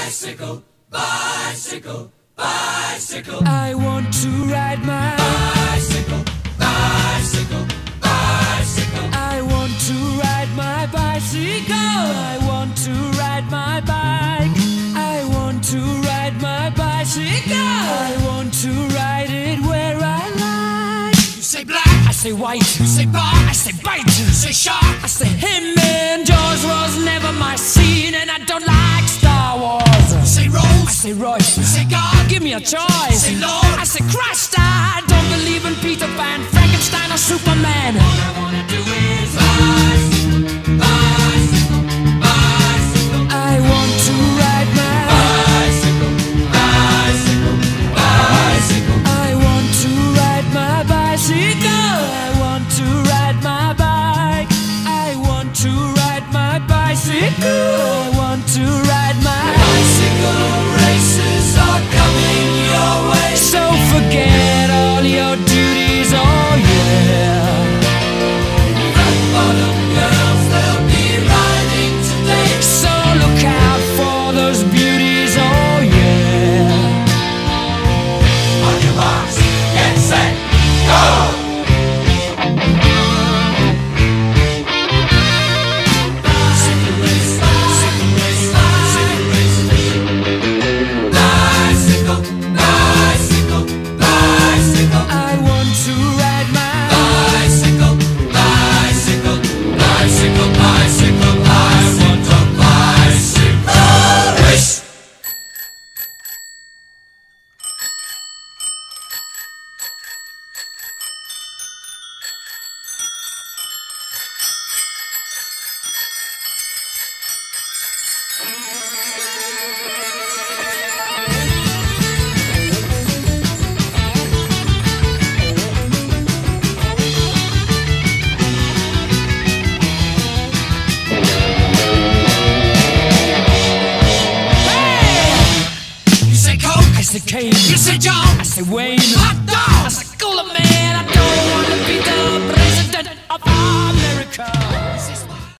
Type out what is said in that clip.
Bicycle, bicycle, bicycle. I want to ride my bicycle, bicycle, bicycle. I want to ride my bicycle. I want to ride my bike. I want to ride my bicycle. I want to ride it where I like. You say black, I say white. you say bar, I say bite. you say shark, I say him and Jaws was never my scene, and I don't like Star Wars. you say I Rose, say Royce. you say God, Give me a choice. say Lord. I say Christ. I don't believe in Peter Pan, Frankenstein, or Superman. All I wanna do is bicycle, bicycle, bicycle. I want to ride my Bicycle, bicycle, bicycle. I want to ride my bicycle. I want to ride my bike. I want to ride my bicycle. I want to ride my Bicycle races are coming your way. So forget all your duties, oh yeah. Flat bottom girls, they'll be riding today. So look out for those beauties, oh yeah. On your marks, get set, go! Bicycle race, bicycle race, bicycle race. Bicycle, bicycle, bicycle. I want to ride my Bicycle, bicycle, bicycle, bicycle. I want a bicycle race. You say Coke, I say Kane. you say John, I say Wayne. hot I dog. say cooler man. I don't want to be the president of America.